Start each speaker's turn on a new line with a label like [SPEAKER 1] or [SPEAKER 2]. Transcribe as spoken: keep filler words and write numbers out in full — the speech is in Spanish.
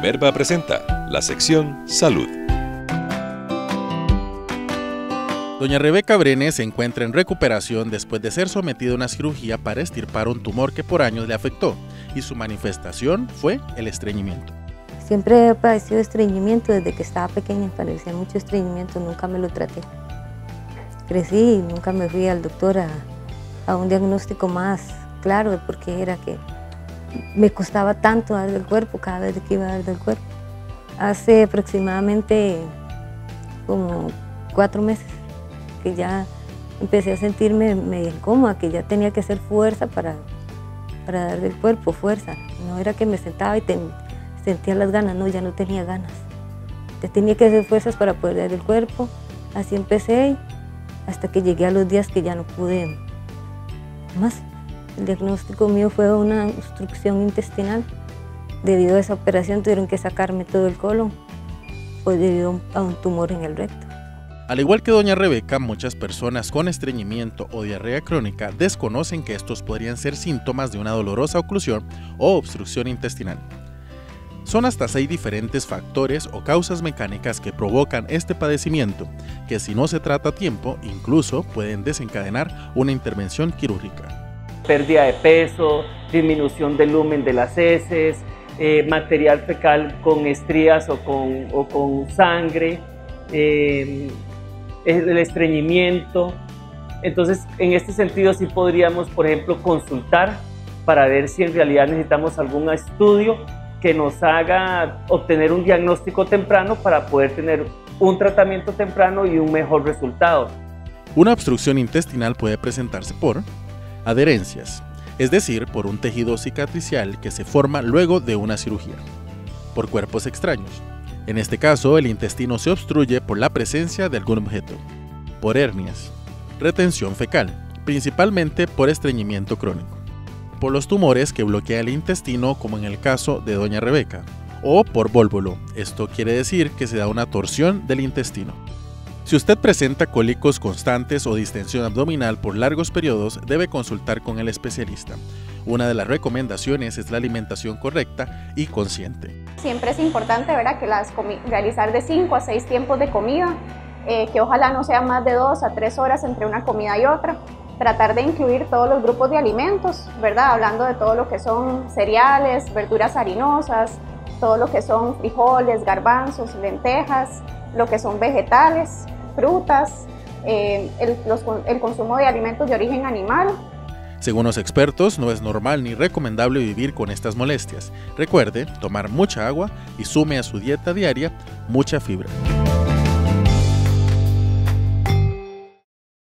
[SPEAKER 1] Minerva presenta la sección Salud.
[SPEAKER 2] Doña Rebeca Brenes se encuentra en recuperación después de ser sometida a una cirugía para extirpar un tumor que por años le afectó, y su manifestación fue el estreñimiento.
[SPEAKER 3] Siempre he padecido estreñimiento desde que estaba pequeña, padecía mucho estreñimiento, nunca me lo traté. Crecí y nunca me fui al doctor a, a un diagnóstico más claro de por qué era que me costaba tanto dar del cuerpo cada vez que iba a dar del cuerpo. Hace aproximadamente como cuatro meses que ya empecé a sentirme medio incómoda, que ya tenía que hacer fuerza para, para dar del cuerpo, fuerza. No era que me sentaba y ten, sentía las ganas, no, ya no tenía ganas. Ya tenía que hacer fuerzas para poder dar del cuerpo. Así empecé hasta que llegué a los días que ya no pude más. El diagnóstico mío fue una obstrucción intestinal. Debido a esa operación tuvieron que sacarme todo el colon, pues debido a un tumor en el recto.
[SPEAKER 2] Al igual que doña Rebeca, muchas personas con estreñimiento o diarrea crónica desconocen que estos podrían ser síntomas de una dolorosa oclusión o obstrucción intestinal. Son hasta seis diferentes factores o causas mecánicas que provocan este padecimiento, que si no se trata a tiempo, incluso pueden desencadenar una intervención quirúrgica.
[SPEAKER 4] Pérdida de peso, disminución del lumen de las heces, eh, material fecal con estrías o con, o con sangre, eh, el estreñimiento. Entonces, en este sentido sí podríamos, por ejemplo, consultar para ver si en realidad necesitamos algún estudio que nos haga obtener un diagnóstico temprano para poder tener un tratamiento temprano y un mejor resultado.
[SPEAKER 2] Una obstrucción intestinal puede presentarse por adherencias, es decir, por un tejido cicatricial que se forma luego de una cirugía, por cuerpos extraños. En este caso, el intestino se obstruye por la presencia de algún objeto, por hernias, retención fecal, principalmente por estreñimiento crónico, por los tumores que bloquean el intestino, como en el caso de doña Rebeca, o por vólvulo. Esto quiere decir que se da una torsión del intestino. Si usted presenta cólicos constantes o distensión abdominal por largos periodos, debe consultar con el especialista. Una de las recomendaciones es la alimentación correcta y consciente.
[SPEAKER 5] Siempre es importante, ¿verdad?, que las realizar de cinco a seis tiempos de comida, eh, que ojalá no sea más de dos a tres horas entre una comida y otra. Tratar de incluir todos los grupos de alimentos, ¿verdad?, hablando de todo lo que son cereales, verduras harinosas, todo lo que son frijoles, garbanzos, lentejas, lo que son vegetales, frutas, eh, el, los, el consumo de alimentos de origen animal.
[SPEAKER 2] Según los expertos, no es normal ni recomendable vivir con estas molestias. Recuerde tomar mucha agua y sume a su dieta diaria mucha fibra.